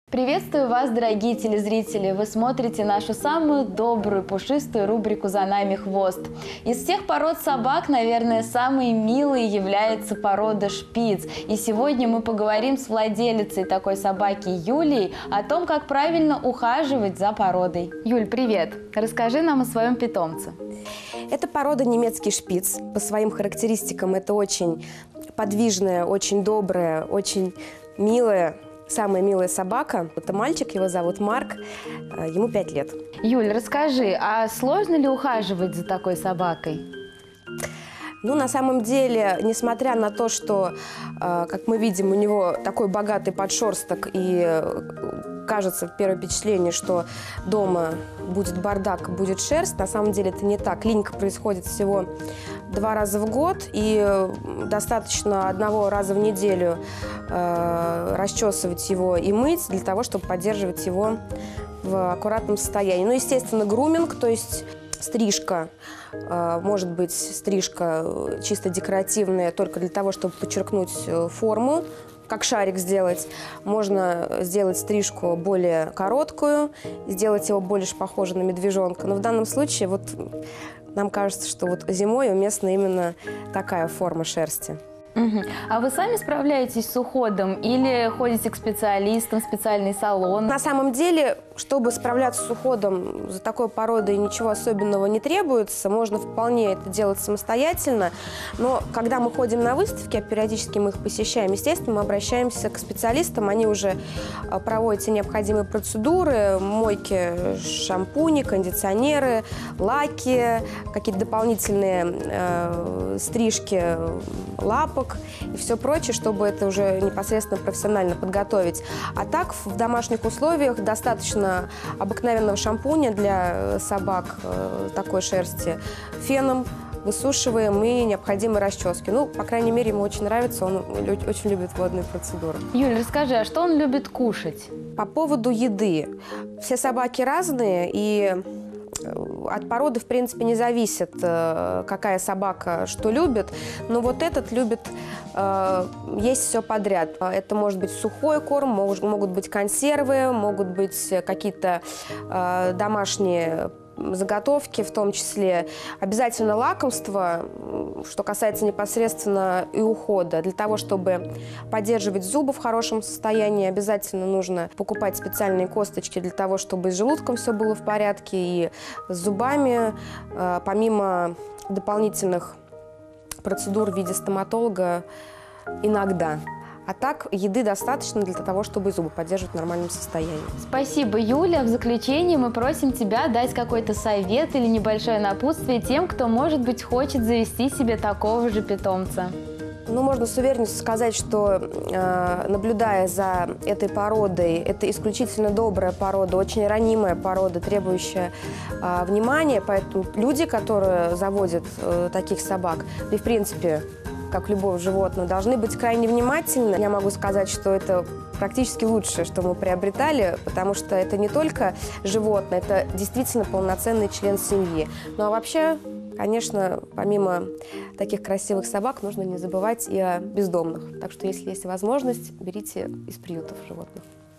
Приветствую вас, дорогие телезрители! Вы смотрите нашу самую добрую, пушистую рубрику «За нами хвост». Из всех пород собак, наверное, самой милой является порода шпиц. И сегодня мы поговорим с владелицей такой собаки Юлией о том, как правильно ухаживать за породой. Юль, привет! Расскажи нам о своем питомце. Это порода немецкий шпиц. По своим характеристикам это очень подвижная, очень добрая, очень милая, самая милая собака. Это мальчик, его зовут Марк, ему 5 лет. Юль, расскажи, а сложно ли ухаживать за такой собакой? Ну, на самом деле, несмотря на то, что, как мы видим, у него такой богатый подшерсток и кажется в первое впечатление, что дома будет бардак, будет шерсть, на самом деле это не так. Линька происходит всего 2 раза в год, и достаточно 1 раза в неделю расчесывать его и мыть для того, чтобы поддерживать его в аккуратном состоянии. Ну, естественно, груминг, то есть стрижка, может быть стрижка чисто декоративная, только для того, чтобы подчеркнуть форму, как шарик сделать. Можно сделать стрижку более короткую, сделать его больше похожим на медвежонка. Но в данном случае вот нам кажется, что вот зимой уместна именно такая форма шерсти. А вы сами справляетесь с уходом или ходите к специалистам, в специальный салон? На самом деле, чтобы справляться с уходом за такой породой, ничего особенного не требуется. Можно вполне это делать самостоятельно. Но когда мы ходим на выставки, а периодически мы их посещаем, естественно, мы обращаемся к специалистам. Они уже проводят все необходимые процедуры, мойки, шампуни, кондиционеры, лаки, какие-то дополнительные стрижки лапок и все прочее, чтобы это уже непосредственно профессионально подготовить. А так, в домашних условиях достаточно обыкновенного шампуня для собак такой шерсти, феном высушиваем и необходимые расчески. Ну, по крайней мере, ему очень нравится, он очень любит водные процедуры. Юль, расскажи, а что он любит кушать? По поводу еды. Все собаки разные, и от породы, в принципе, не зависит, какая собака что любит, но вот этот любит есть все подряд. Это может быть сухой корм, могут быть консервы, могут быть какие-то домашние заготовки, в том числе обязательно лакомство, что касается непосредственно и ухода. Для того, чтобы поддерживать зубы в хорошем состоянии, обязательно нужно покупать специальные косточки для того, чтобы и с желудком все было в порядке, и с зубами. Помимо дополнительных процедур в виде стоматолога иногда. А так, еды достаточно для того, чтобы зубы поддерживать в нормальном состоянии. Спасибо, Юля. В заключение мы просим тебя дать какой-то совет или небольшое напутствие тем, кто, может быть, хочет завести себе такого же питомца. Ну, можно с уверенностью сказать, что, наблюдая за этой породой, это исключительно добрая порода, очень ранимая порода, требующая внимания. Поэтому люди, которые заводят таких собак, и, в принципе, как любого животного, должны быть крайне внимательны. Я могу сказать, что это практически лучшее, что мы приобретали, потому что это не только животное, это действительно полноценный член семьи. Ну а вообще, конечно, помимо таких красивых собак, нужно не забывать и о бездомных. Так что, если есть возможность, берите из приютов животных.